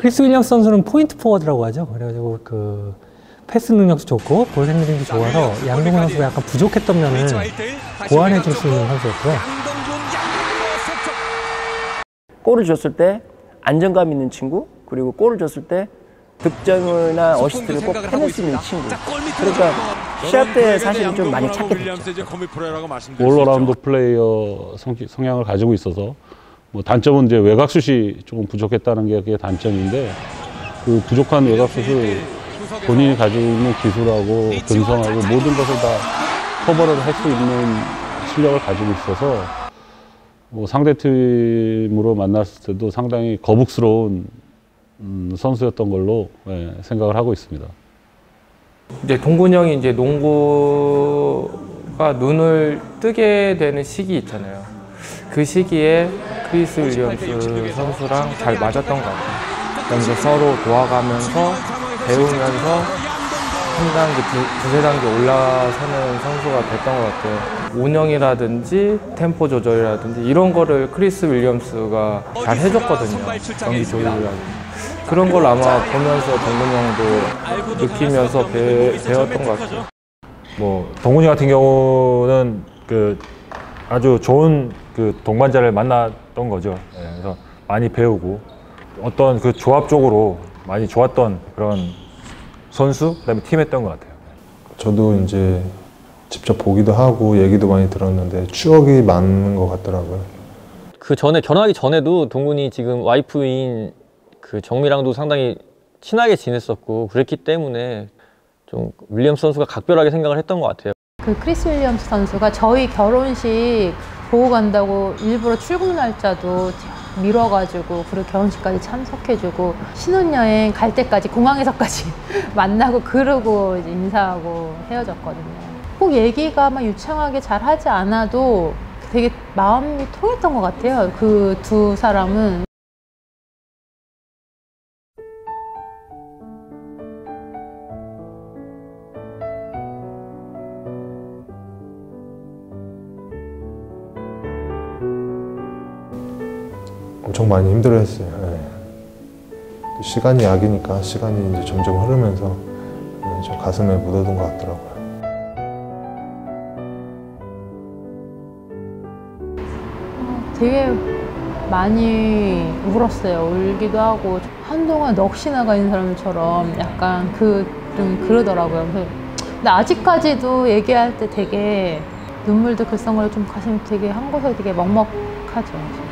크리스 윌리엄스 선수는 포인트 포워드라고 하죠. 그래가지고 그 패스 능력도 좋고 볼 핸들링도 좋아서 양동근 선수가 약간 부족했던 면을 보완해 줄 수 있는 선수였고요. 골을 줬을 때 안정감 있는 친구, 그리고 골을 줬을 때 득점이나 어시스트를 꼭 해낼 수 있는 친구. 그러니까 시합 때 사실은 좀 많이 찾게 됐죠. 올라운드 플레이어 성향을 가지고 있어서 뭐 단점은 이제 외곽슛이 조금 부족했다는 게 그게 단점인데, 그 부족한 외곽슛을 본인이 가지고 있는 기술하고 근성하고 모든 것을 다 커버를 할 수 있는 실력을 가지고 있어서 뭐 상대팀으로 만났을 때도 상당히 거북스러운 선수였던 걸로 생각을 하고 있습니다. 이제 동근이 형이 이제 농구가 눈을 뜨게 되는 시기 있잖아요. 그 시기에 크리스 윌리엄스 선수랑 잘 맞았던 것 같아요. 그러면서 서로 도와가면서 배우면서 한 단계, 두세 단계 올라서는 선수가 됐던 것 같아요. 운영이라든지 템포 조절이라든지 이런 거를 크리스 윌리엄스가 잘 해줬거든요. 경기 조율이라든지. 그런 걸 아마 보면서 동근이 형도 느끼면서 배웠던 것 같아요. 뭐 동근이 같은 경우는 그 아주 좋은 그 동반자를 만났던 거죠. 그래서 많이 배우고 어떤 그 조합적으로 많이 좋았던 그런 선수, 그다음에 팀했던 것 같아요. 저도 이제 직접 보기도 하고 얘기도 많이 들었는데 추억이 많은 것 같더라고요. 그 전에 결혼하기 전에도 동근이 지금 와이프인 그 정미랑도 상당히 친하게 지냈었고 그랬기 때문에 좀 윌리엄스 선수가 각별하게 생각을 했던 것 같아요. 그 크리스 윌리엄스 선수가 저희 결혼식 보고 간다고 일부러 출국 날짜도 미뤄가지고 그리고 결혼식까지 참석해주고 신혼여행 갈 때까지 공항에서까지 만나고 그러고 이제 인사하고 헤어졌거든요. 꼭 얘기가 막 유창하게 잘 하지 않아도 되게 마음이 통했던 것 같아요. 그 두 사람은. 엄청 많이 힘들어했어요. 네. 시간이 약이니까 시간이 이제 점점 흐르면서 좀 가슴에 묻어둔 것 같더라고요. 되게 많이 울었어요. 울기도 하고 한동안 넋이 나가 있는 사람처럼 약간 좀 그러더라고요. 근데 아직까지도 얘기할 때 되게 눈물도 글썽거리고 좀 가슴이 되게 한 곳에 되게 먹먹하죠.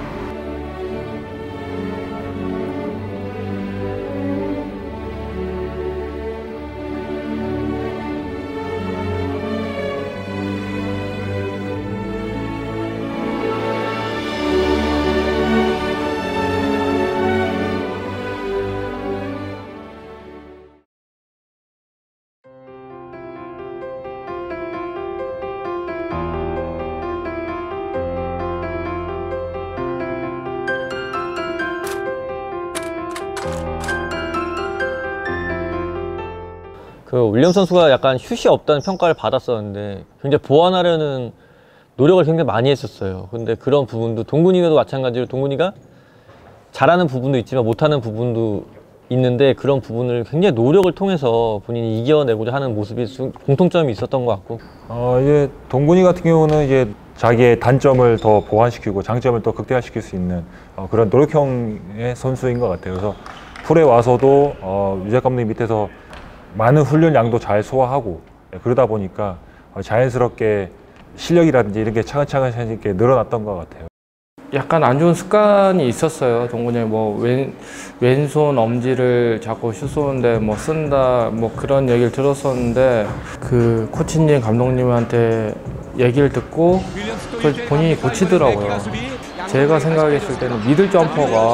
그 윌리엄스 선수가 약간 슛이 없다는 평가를 받았었는데 굉장히 보완하려는 노력을 굉장히 많이 했었어요. 근데 그런 부분도 동근이도 마찬가지로 동근이가 잘하는 부분도 있지만 못하는 부분도 있는데 그런 부분을 굉장히 노력을 통해서 본인이 이겨내고자 하는 모습이 공통점이 있었던 것 같고. 이제 동근이 같은 경우는 이제 자기의 단점을 더 보완시키고 장점을 더 극대화시킬 수 있는 그런 노력형의 선수인 것 같아요. 그래서 프로에 와서도 유작 감독님 밑에서 많은 훈련 양도 잘 소화하고 그러다 보니까 자연스럽게 실력이라든지 이런 게 차근차근 이렇게 늘어났던 것 같아요. 약간 안 좋은 습관이 있었어요. 동근이 뭐 왼손 엄지를 자꾸 슛 쏘는데 뭐 쓴다 뭐 그런 얘기를 들었었는데 그 코치님 감독님한테 얘기를 듣고 본인이 고치더라고요. 제가 생각했을 때는 미들 점퍼가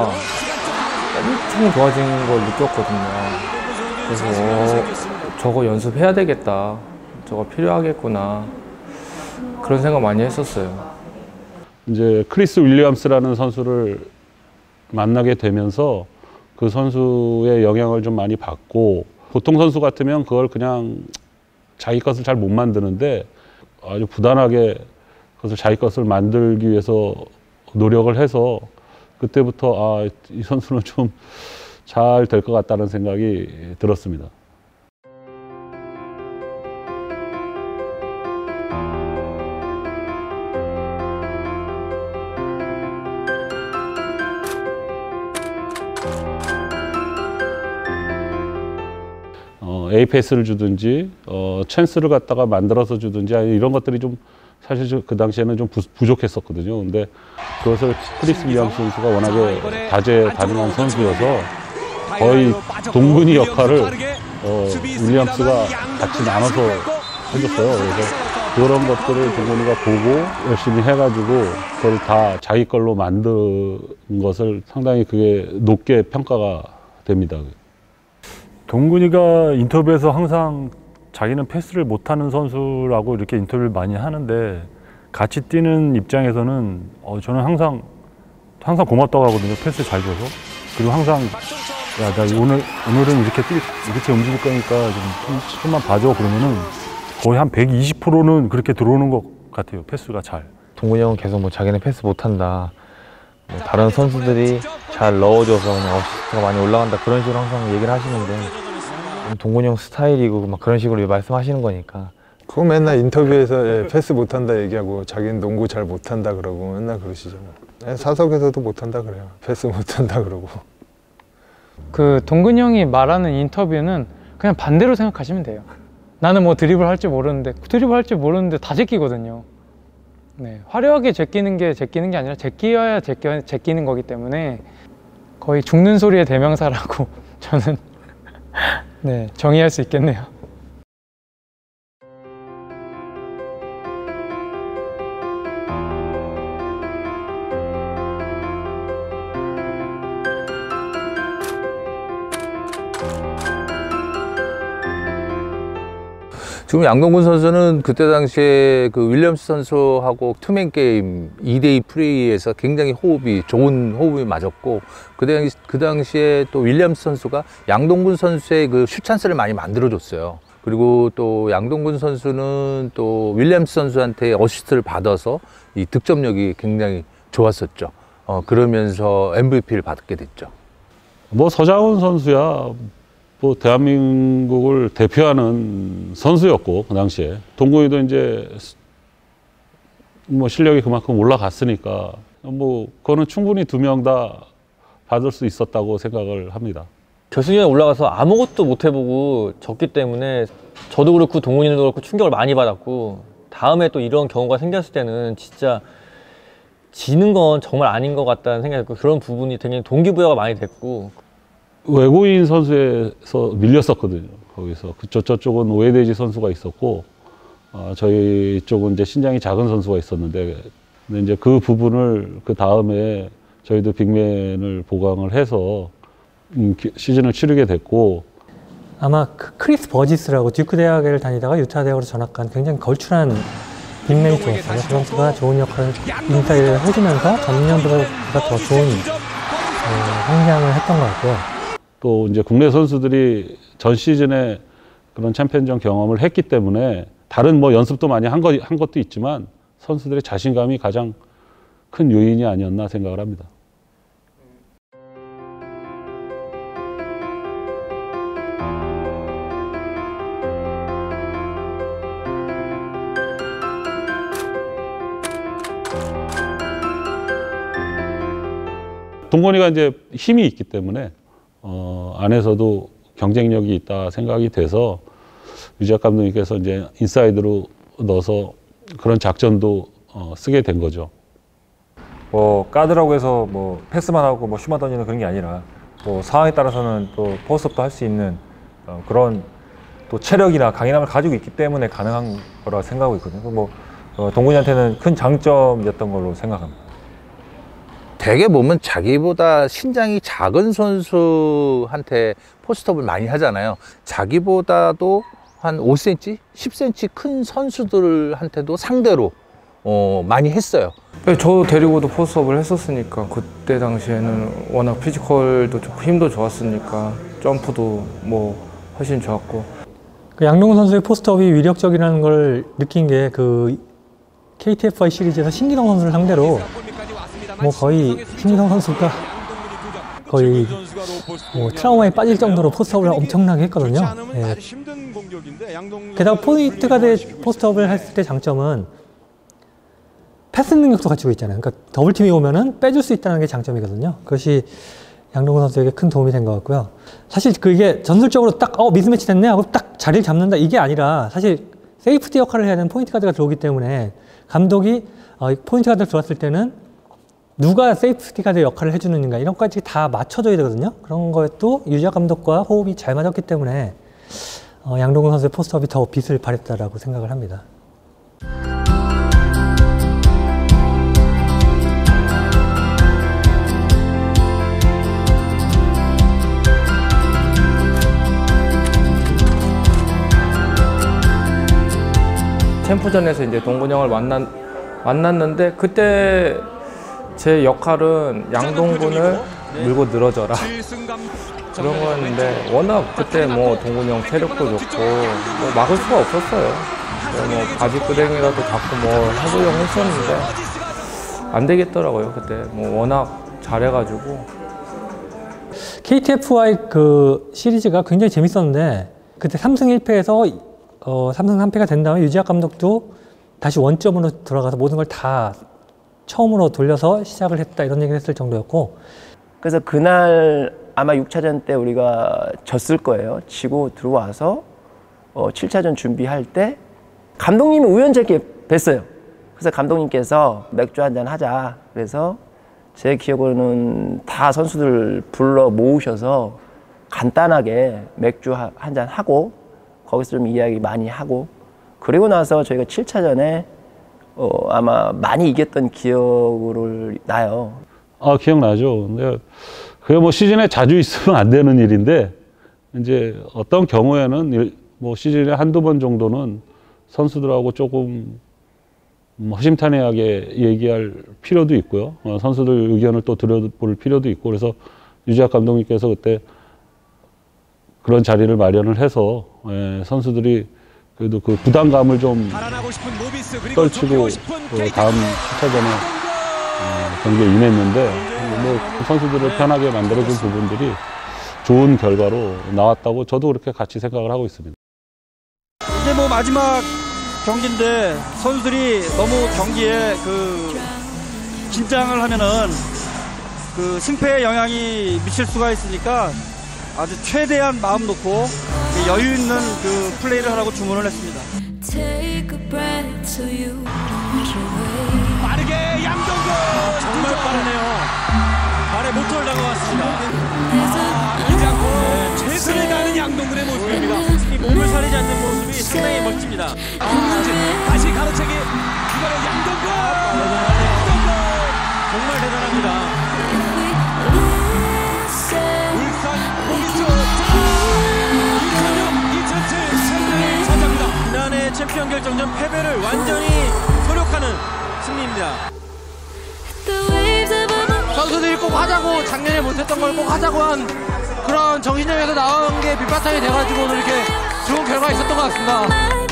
엄청 좋아진 걸 느꼈거든요. 그래서 저거 연습해야 되겠다, 저거 필요하겠구나, 그런 생각 많이 했었어요. 이제 크리스 윌리엄스라는 선수를 만나게 되면서 그 선수의 영향을 좀 많이 받고, 보통 선수 같으면 그걸 그냥 자기 것을 잘 못 만드는데 아주 부단하게 그것을 자기 것을 만들기 위해서 노력을 해서 그때부터 이 선수는 좀 잘 될 것 같다는 생각이 들었습니다. A 패스를 주든지 찬스를 갖다가 만들어서 주든지 이런 것들이 좀 사실 그 당시에는 좀 부족했었거든요. 근데 그것을 크리스 윌리엄스 선수가 워낙에 다재다능한 선수여서 거의 동근이 역할을 윌리엄스가 같이 나눠서 해줬어요. 그래서 그런 것들을 동근이가 보고 열심히 해가지고 그걸 다 자기 걸로 만든 것을 상당히 그게 높게 평가가 됩니다. 동근이가 인터뷰에서 항상 자기는 패스를 못하는 선수라고 이렇게 인터뷰를 많이 하는데 같이 뛰는 입장에서는 저는 항상 고맙다고 하거든요. 패스 잘 줘서. 그리고 항상 야, 나 오늘은 이렇게 움직일 거니까 좀만 봐줘 그러면은 거의 한 120%는 그렇게 들어오는 것 같아요. 패스가 잘. 동근이 형은 계속 뭐 자기는 패스 못한다. 뭐 다른 선수들이 잘 넣어줘서 어시스트가 많이 올라간다 그런 식으로 항상 얘기를 하시는데 동근이 형 스타일이고 막 그런 식으로 말씀하시는 거니까. 그거 맨날 인터뷰에서 패스 못한다 얘기하고 자기는 농구 잘 못한다 그러고 맨날 그러시죠. 사석에서도 못한다 그래요. 패스 못한다 그러고. 그 동근이 형이 말하는 인터뷰는 그냥 반대로 생각하시면 돼요. 나는 뭐 드리블 할 줄 모르는데 다 제끼거든요. 네, 화려하게 제끼는 게 아니라 제끼어야 제끼는 거기 때문에 거의 죽는 소리의 대명사라고 저는 네, 정의할 수 있겠네요. 지금 양동근 선수는 그때 당시에 그 윌리엄스 선수하고 투맨 게임 2대2 플레이에서 굉장히 좋은 호흡이 맞았고 그 당시에 또 윌리엄스 선수가 양동근 선수의 그 슛 찬스를 많이 만들어줬어요. 그리고 또 양동근 선수는 또 윌리엄스 선수한테 어시스트를 받아서 이 득점력이 굉장히 좋았었죠. 그러면서 MVP를 받게 됐죠. 뭐 서장훈 선수야. 뭐 대한민국을 대표하는 선수였고 그 당시에 동근이도 이제 뭐 실력이 그만큼 올라갔으니까 뭐 그거는 충분히 두 명 다 받을 수 있었다고 생각을 합니다. 결승전에 올라가서 아무것도 못 해보고 졌기 때문에 저도 그렇고 동근이도 그렇고 충격을 많이 받았고 다음에 또 이런 경우가 생겼을 때는 진짜 지는 건 정말 아닌 것 같다는 생각이 들고 그런 부분이 되게 동기부여가 많이 됐고 외국인 선수에서 밀렸었거든요. 거기서 저쪽은 오해돼지 선수가 있었고 저희 쪽은 이제 신장이 작은 선수가 있었는데 근데 이제 그 부분을 그 다음에 저희도 빅맨을 보강을 해서 시즌을 치르게 됐고 아마 크리스 버지스라고 듀크 대학을 다니다가 유타 대학으로 전학 간 굉장히 걸출한 빅메이트였어요. 그 선수가 좋은 역할을 인사이드를 해주면서 전년보다 더 좋은 성장을 했던 것 같고요. 또 이제 국내 선수들이 전 시즌에 그런 챔피언전 경험을 했기 때문에 다른 뭐 연습도 많이 한 것도 있지만 선수들의 자신감이 가장 큰 요인이 아니었나 생각을 합니다. 동건이가 이제 힘이 있기 때문에 안에서도 경쟁력이 있다 생각이 돼서 유재학 감독님께서 이제 인사이드로 넣어서 그런 작전도 쓰게 된 거죠. 뭐 가드라고 해서 뭐 패스만 하고 뭐 슛만 던지는 그런 게 아니라 또 상황에 따라서는 또 포스트업도 할 수 있는 그런 또 체력이나 강인함을 가지고 있기 때문에 가능한 거라고 생각하고 있거든요. 뭐 동근이한테는 큰 장점이었던 걸로 생각합니다. 대개 보면 자기보다 신장이 작은 선수한테 포스트업을 많이 하잖아요. 자기보다도 한 5cm, 10cm 큰 선수들한테도 상대로 많이 했어요. 네, 저 데리고도 포스트업을 했었으니까 그때 당시에는 워낙 피지컬도 좋고 힘도 좋았으니까 점프도 뭐 훨씬 좋았고 그 양동근 선수의 포스트업이 위력적이라는 걸 느낀 게 그 KTFI 시리즈에서 신기동 선수를 상대로 뭐 거의 신기동 선수가 거의 뭐 트라우마에 빠질 정도로 포스트업을 엄청나게 했거든요. 예. 게다가 포인트 가드 포스트업을 했을 때 장점은 패스 능력도 갖추고 있잖아요. 그러니까 더블팀이 오면은 빼줄 수 있다는 게 장점이거든요. 그것이 양동근 선수에게 큰 도움이 된 것 같고요. 사실 그게 전술적으로 딱 미스매치 됐네 하고 딱 자리를 잡는다 이게 아니라 사실 세이프티 역할을 해야 되는 포인트 가드가 들어오기 때문에 감독이 포인트 가드가 들어왔을 때는 누가 세이프티 가드 역할을 해주는가 이런 것까지 다 맞춰줘야 되거든요. 그런 것도 유지학 감독과 호흡이 잘 맞았기 때문에 양동근 선수의 포스트업이 더 빛을 발했다라고 생각을 합니다. 챔프전에서 이제 동근이 형을 만났는데 그때 제 역할은 양동근을 밀고 늘어져라 그런 거였는데 워낙 그때 뭐 동근이 형 체력도 좋고 뭐 막을 수가 없었어요. 뭐 바지끄댕이라도 잡고 뭐 해보려고 했었는데 안 되겠더라고요. 그때 뭐 워낙 잘해가지고. KTF와의 그 시리즈가 굉장히 재밌었는데 그때 3승 1패에서 3승 3패가 된 다음에 유지학 감독도 다시 원점으로 들어가서 모든 걸 다 처음으로 돌려서 시작을 했다 이런 얘기를 했을 정도였고 그래서 그날 아마 6차전 때 우리가 졌을 거예요. 지고 들어와서 7차전 준비할 때 감독님이 우연찮게 뵀어요. 그래서 감독님께서 맥주 한잔 하자. 그래서 제 기억으로는 다 선수들 불러 모으셔서 간단하게 맥주 한잔 하고 거기서 좀 이야기 많이 하고 그리고 나서 저희가 7차전에 아마 많이 이겼던 기억을 나요. 기억나죠. 근데 그게 뭐 시즌에 자주 있으면 안 되는 일인데 이제 어떤 경우에는 뭐 시즌에 한두 번 정도는 선수들하고 조금 허심탄회하게 얘기할 필요도 있고요. 선수들 의견을 또 들어볼 필요도 있고 그래서 유지학 감독님께서 그때 그런 자리를 마련을 해서 선수들이 그래도 그 부담감을 좀 떨치고 다음 7차전에 경기에 임했는데 뭐 선수들을 편하게 만들어준 부분들이 좋은 결과로 나왔다고 저도 그렇게 같이 생각을 하고 있습니다. 이제 뭐 마지막 경기인데 선수들이 너무 경기에 긴장을 하면은 승패에 영향이 미칠 수가 있으니까 아주 최대한 마음 놓고 여유 있는 플레이를 하라고 주문을 했습니다. 빠르게 양동근 정말 빠르네요. 발에 모터를 다가왔습니다. 최선을 다하는 양동근의 모습입니다. 이 몸을 사리지 않는 모습이 상당히 멋집니다. 다시 가로채기 그거는 양동근 정말 대단합니다. 지난해 챔피언 결정전 패배를 완전히 소력하는 승리입니다. 선수들이 꼭 하자고 작년에 못했던 걸 꼭 하자고 한 그런 정신력에서 나온 게 밑바탕이 돼가지고 오늘 이렇게 좋은 결과가 있었던 것 같습니다.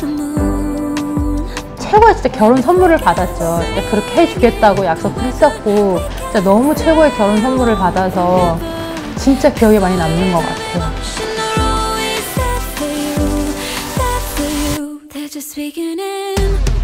최고의 진짜 결혼 선물을 받았죠. 그렇게 해주겠다고 약속도 했었고 진짜 너무 최고의 결혼 선물을 받아서 진짜 기억에 많이 남는 것 같아요. Just beginning.